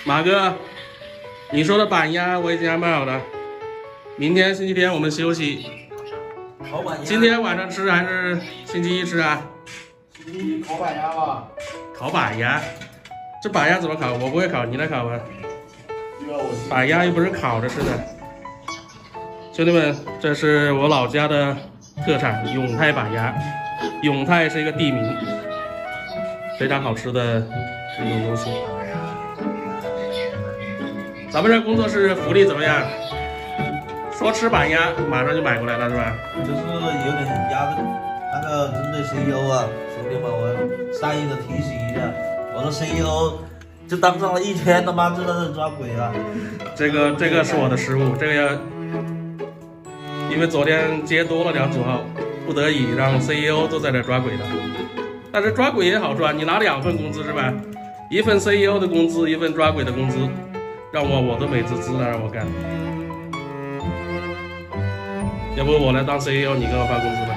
马哥，你说的板鸭我已经安排好了，明天星期天我们休息。 烤板鸭。 今天晚上吃还是星期一吃啊？ 星期一烤板鸭吧。 烤板鸭，这板鸭怎么烤？我不会烤，你来烤吧。板鸭又不是烤着吃的。兄弟们，这是我老家的特产永泰板鸭。永泰是一个地名，非常好吃的一种东西。咱们这工作室福利怎么样？说吃板鸭，马上就买过来了是吧？ 就是有点压的，那个针对 CEO 啊，兄弟们，我善意的提醒一下，我的 CEO 就当上了1天，他妈就在这抓鬼了。 这个是我的失误，这个要因为昨天接多了2组号，不得已让 CEO 都在这抓鬼的。但是抓鬼也好赚，你拿2份工资是吧？一份 CEO 的工资，一份抓鬼的工资，让我都美滋滋的让我干。要不我来当 CEO， 你给我发工资吧。